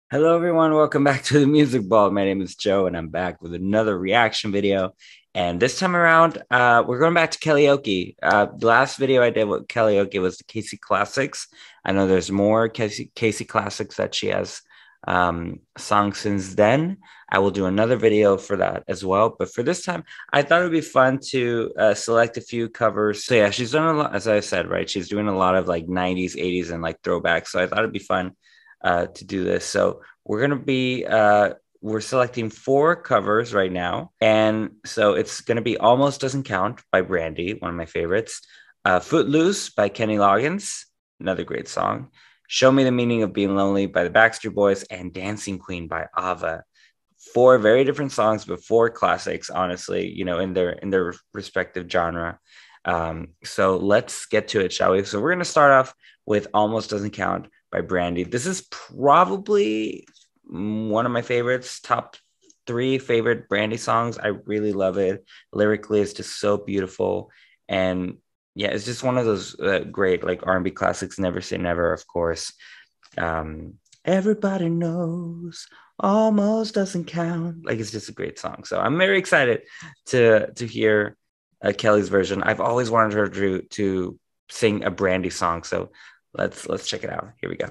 Hello, everyone. Welcome back to the Music Ball. My name is Joe, and I'm back with another reaction video. And this time around, we're going back to Kellyoke. The last video I did with Kellyoke was the Casey Classics. I know there's more Casey Classics that she has sung since then. I will do another video for that as well. But for this time, I thought it would be fun to select a few covers. So yeah, she's done a lot, as I said, right? She's doing a lot of like 90s, 80s, and like throwbacks. So I thought it'd be fun to do this. So we're selecting four covers right now, and so it's gonna be "Almost Doesn't Count" by Brandy, one of my favorites. "Footloose" by Kenny Loggins, another great song. "Show Me the Meaning of Being Lonely" by the Backstreet Boys, and "Dancing Queen" by ABBA. Four very different songs, but four classics, honestly, in their respective genre. So let's get to it, shall we? So we're gonna start off with "Almost Doesn't Count" by Brandy. This is probably one of my favorites, top three favorite Brandy songs. I really love it. Lyrically, it's just so beautiful. And yeah, it's just one of those great like R&B classics. Never Say Never, of course. Everybody knows almost doesn't count. Like, it's just a great song. So I'm very excited to hear Kelly's version. I've always wanted her to sing a Brandy song. So let's check it out. Here we go.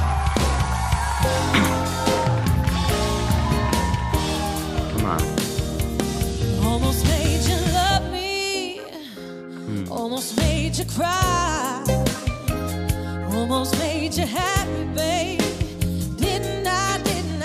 Come on. Almost made you love me. Almost made you cry. Almost made you happy, babe. Didn't I?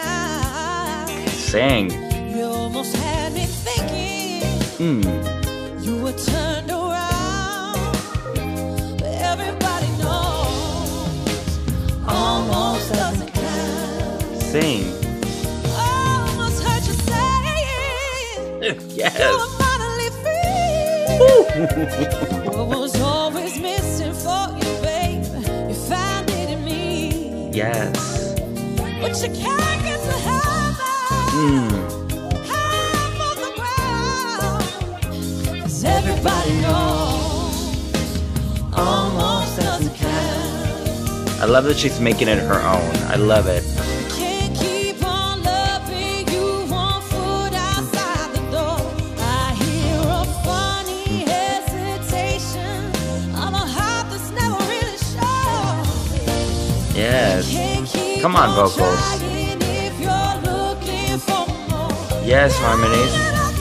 Sing. You almost had me thinking you were turned around. But everybody knows almost doesn't count. Sing. Almost heard you say Yes. you're finally free. What was always missing for you, babe? You found it in me. Yes. But you can't get to heaven. Half on the ground. 'Cause everybody knows almost doesn't count. I love that she's making it her own. I love it. Can't keep on loving you 1 foot outside the door. I hear a funny hesitation on a heart that's never really sure. Yes. Come on, vocals. Yes, harmonies.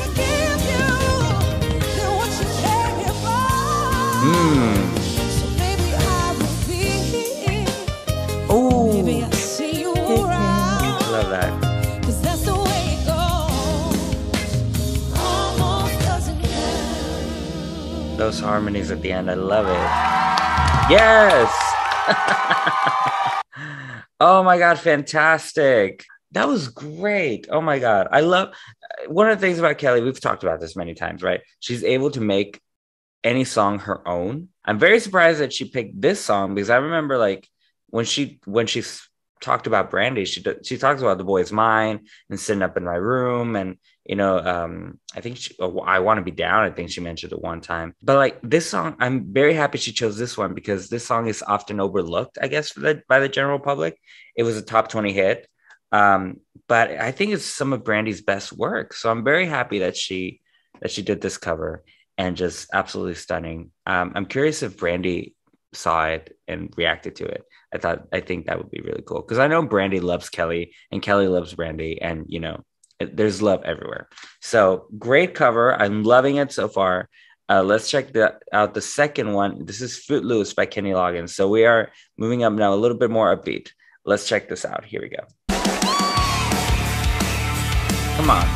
Oh, love that. Cause that's the way it goes. Almost doesn't count. Those harmonies at the end, I love it. Yes. Oh my God, fantastic. That was great. Oh my God. I love one of the things about Kelly, we've talked about this many times, right? She's able to make any song her own. I'm very surprised that she picked this song because I remember like when she talked about Brandy, she talks about The Boy's Mine and Sitting Up in My Room, and I think I Want to Be Down, I think she mentioned it one time. But like this song, I'm very happy she chose this one because this song is often overlooked, I guess, by the general public. It was a top 20 hit. But I think it's some of Brandy's best work. So I'm very happy that she did this cover, and just absolutely stunning. I'm curious if Brandy saw it and reacted to it. I think that would be really cool because I know Brandy loves Kelly and Kelly loves Brandy, and there's love everywhere. So great cover. I'm loving it so far. Let's check out the second one. This is "Footloose" by Kenny Loggins. So we are moving up now, a little bit more upbeat. Let's check this out. Here we go. Come on.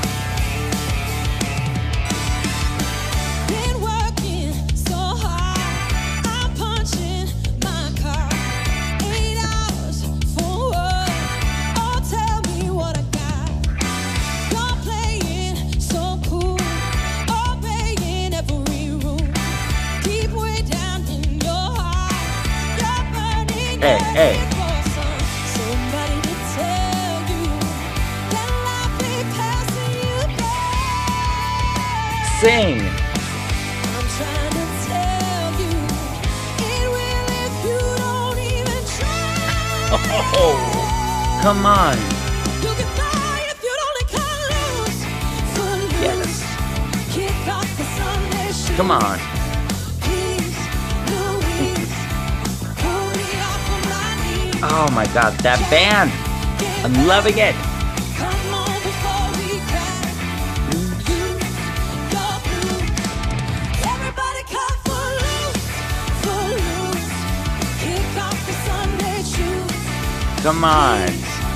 Been working so hard. I'm punching my car. 8 hours for work. Oh, tell me what I got. You're playing so cool. Obeying every rule. Deep way down in your heart. You're burning. Hey. Somebody to tell you that life be passing you by. Sing. I'm trying to tell you, it will if you don't even try. Oh, come on. Come on. Oh my God, that band. I'm loving it. Come on.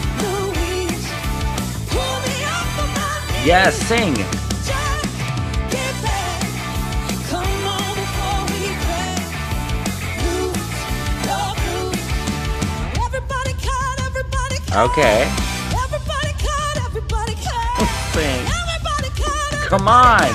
Yes, sing. Okay. Sing. Come on.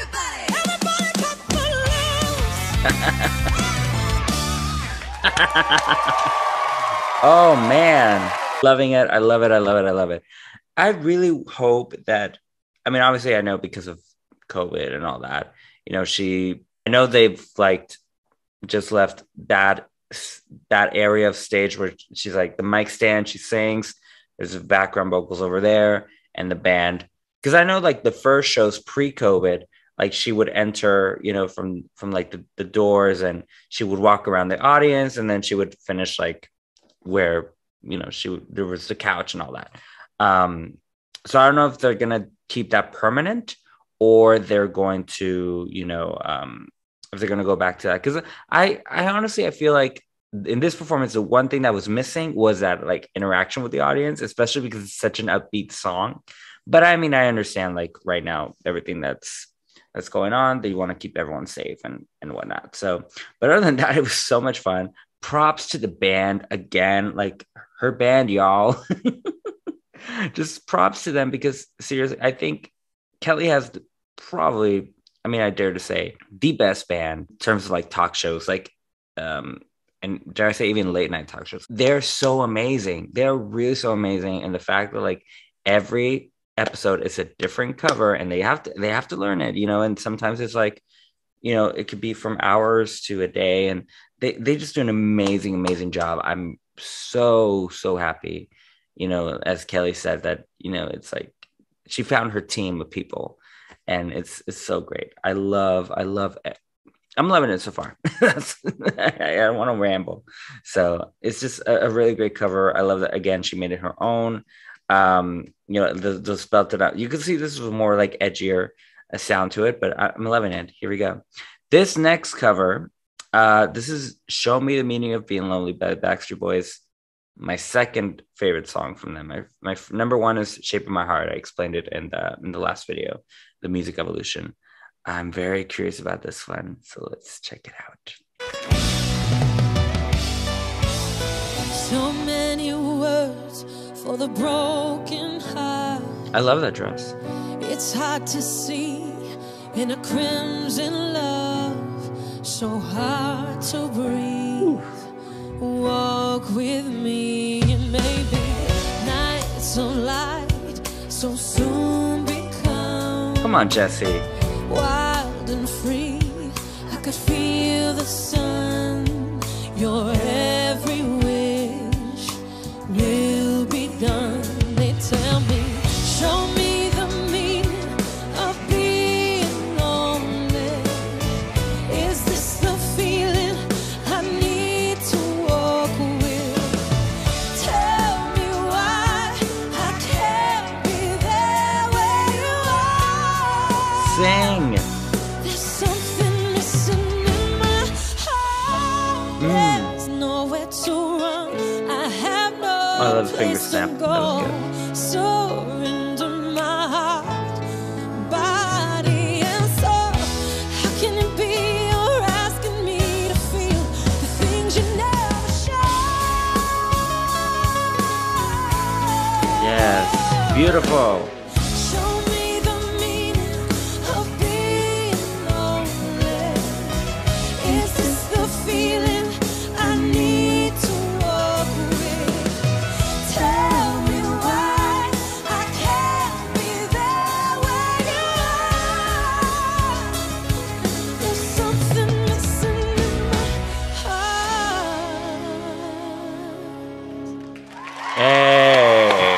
Oh man, loving it. I love it. I love it. I love it. I really hope that, I mean, obviously I know because of COVID and all that, you know, I know they've like just left that area of stage where she's like the mic stand, she sings, there's background vocals over there and the band. Because I know like the first shows pre-COVID, like she would enter, you know, from like the doors, and she would walk around the audience, and then she would finish like where, you know, there was the couch and all that. So I don't know if they're gonna keep that permanent, or they're going to, you know, if they're gonna go back to that. Because I honestly, I feel like in this performance, the one thing that was missing was that like interaction with the audience, especially because it's such an upbeat song. But I mean, I understand like right now everything that's going on, that you want to keep everyone safe and whatnot. So, but other than that, it was so much fun. Props to the band again, like her band, y'all. Just props to them, because seriously, I think Kelly has probably, I mean, I dare to say, the best band in terms of like talk shows, like, and dare I say even late night talk shows. They're so amazing. They're really so amazing. And the fact that like every episode is a different cover, and they have to learn it, you know, and sometimes it's like, you know, it could be from hours to a day, and they just do an amazing job. I'm so happy, you know, as Kelly said, that, you know, it's like she found her team of people, and it's so great. I love it. I'm loving it so far. I don't want to ramble. So it's just a really great cover. I love that. Again, she made it her own. You know, the spelled it out. You can see this was more like edgier a sound to it, but I'm loving it. Here we go. This next cover, this is "Show Me the Meaning of Being Lonely" by the Backstreet Boys. My second favorite song from them. My number one is "Shape of My Heart." I explained it in the last video, the music evolution. I'm very curious about this one, so let's check it out. So many words for the broken heart. I love that dress. It's hard to see in a crimson love, so hard to breathe. Ooh. Walk with me, and maybe nights so light, so soon become. Come on, Jesse. Wild and free, I could feel the sun. Your every wish will be done. They tell me, show me the meaning of being lonely. Is this the feeling I need to walk with? Tell me why I can't be there where you are. Sing. There's something missing in my heart. There's nowhere to run. I have no I love the finger place snap. to That was go. good. Surrender my heart, body and soul. How can it be you're asking me to feel the things you never show? Yes, beautiful. Show me the meaning of being lonely. Is this the feeling I need to walk with? Tell me why I can't be there where you are. There's something missing in my heart. Hey.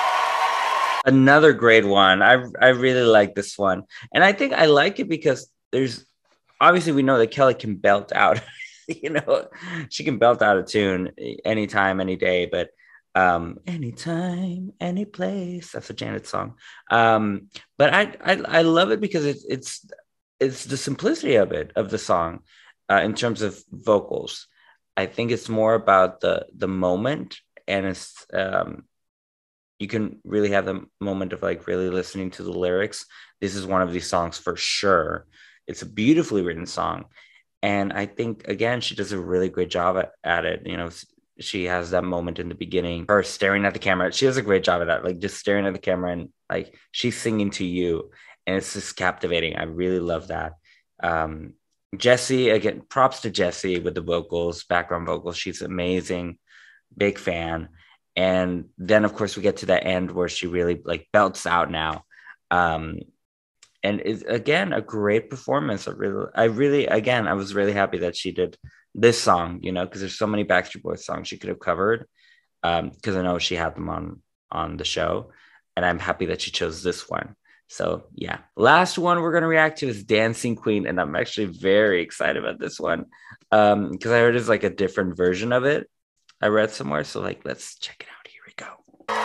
Another great one. I really like this one. And I think I like it because there's obviously we know that Kelly can belt out, you know, she can belt out a tune anytime, any day, but anytime, any place. That's a Janet song. But I love it because it's the simplicity of it, of the song, in terms of vocals. I think it's more about the moment, and it's you can really have the moment of like really listening to the lyrics. This is one of these songs for sure. It's a beautifully written song. And I think, again, she does a really great job at it. You know, she has that moment in the beginning, her staring at the camera. She does a great job of that, like just staring at the camera and like she's singing to you. And it's just captivating. I really love that. Jessie, again, props to Jessie with the vocals, background vocals. She's amazing. Big fan. And then, of course, we get to that end where she really like belts out now. And it's, again, a great performance. I was really happy that she did this song, you know, because there's so many Backstreet Boys songs she could have covered, because I know she had them on the show, and I'm happy that she chose this one. So yeah, last one we're gonna react to is Dancing Queen, and I'm actually very excited about this one, because I heard it's like a different version of it. I read somewhere, so like let's check it out. Here we go.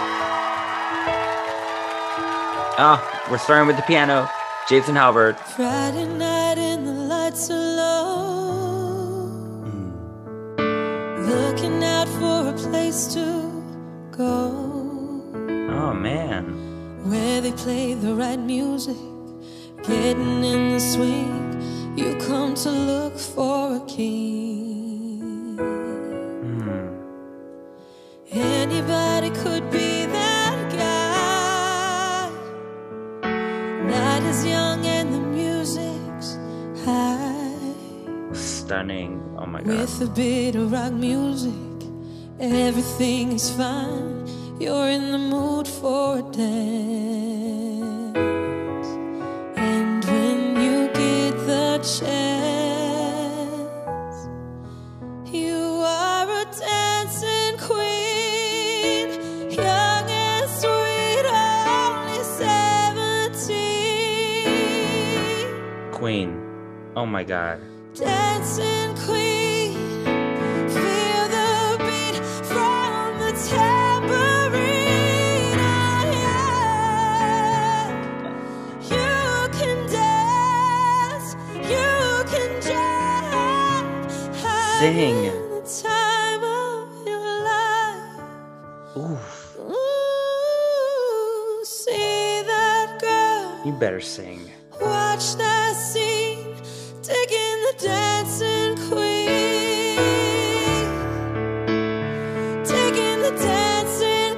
We're starting with the piano. Jason Halbert. Friday night and the lights are low. Looking out for a place to go. Oh man. Where they play the right music, getting in the swing. You come to look for a king. Anybody could be that guy. Night is young and the music's high. Stunning. Oh my God. With a bit of rock music, everything is fine. You're in the mood for a dance. And when you get the chance, you are a dancing queen, young and sweet, only 17. Queen. Oh my God. Dancing queen, feel the beat from the tambourine. Yeah. You can dance, you can jive. Sing. Having the time of your life. Oof. Ooh, see that girl, You better sing. watch that scene, digging the dancing queen, digging the dancing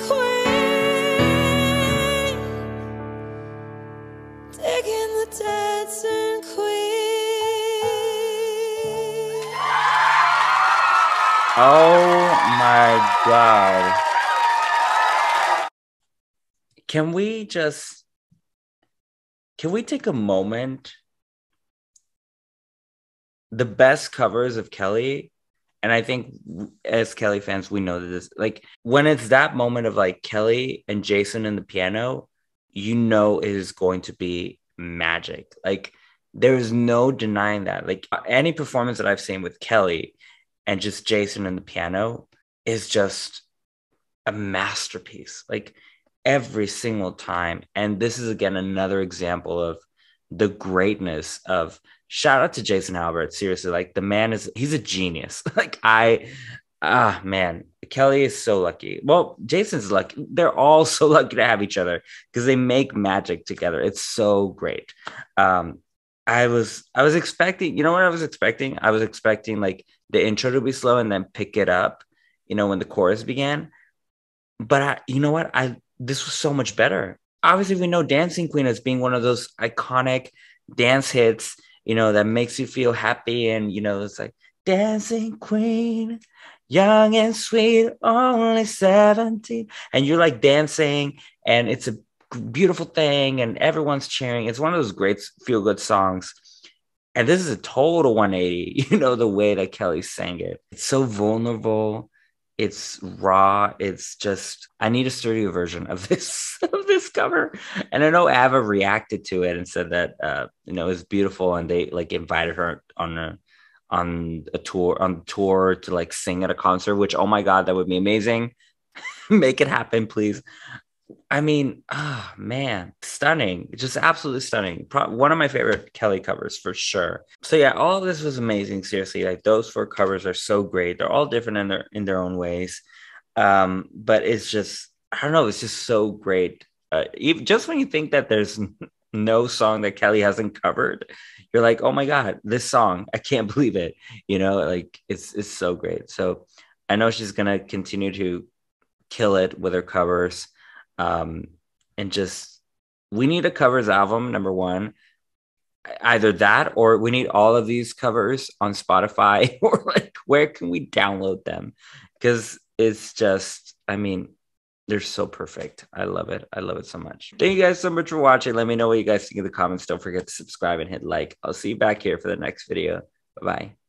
queen, digging the dancing queen. Oh my God. Can we take a moment? The best covers of Kelly, and I think as Kelly fans, we know that this, like, when it's that moment of like Kelly and Jason and the piano, you know it is going to be magic. Like, there is no denying that. Like, any performance that I've seen with Kelly and just Jason and the piano is just a masterpiece. Like, every single time. And this is, again, another example of the greatness of, shout out to Jason Halbert. Seriously, like, the man he's a genius. Like, man, Kelly is so lucky. Well, Jason's lucky. They're all so lucky to have each other because they make magic together. It's so great. I was expecting, you know what I was expecting? I was expecting like the intro to be slow and then pick it up, you know, when the chorus began. But you know what? This was so much better. Obviously, we know Dancing Queen as being one of those iconic dance hits, you know, that makes you feel happy. And, you know, it's like, Dancing Queen, young and sweet, only 17. And you're like dancing, and it's a beautiful thing, and everyone's cheering. It's one of those great feel-good songs. And this is a total 180, you know, the way that Kelly sang it. It's so vulnerable. It's raw. It's just I need a studio version of this of this cover. And I know Ava reacted to it and said that it was beautiful, and they like invited her on tour to like sing at a concert, which oh my god, that would be amazing. Make it happen, please. I mean, oh man, stunning, just absolutely stunning. One of my favorite Kelly covers for sure. So yeah, all of this was amazing. Seriously, like those four covers are so great. They're all different in their own ways. But it's just I don't know, it's just so great. Even just when you think that there's no song that Kelly hasn't covered, you're like, oh my god, this song, I can't believe it. Like it's so great. So I know she's gonna continue to kill it with her covers. Um, and just we need a covers album, number one. Either that or we need all of these covers on Spotify or like where can we download them? Because it's just, I mean, they're so perfect. I love it. I love it so much. Thank you guys so much for watching. Let me know what you guys think in the comments. Don't forget to subscribe and hit like. I'll see you back here for the next video. Bye-bye.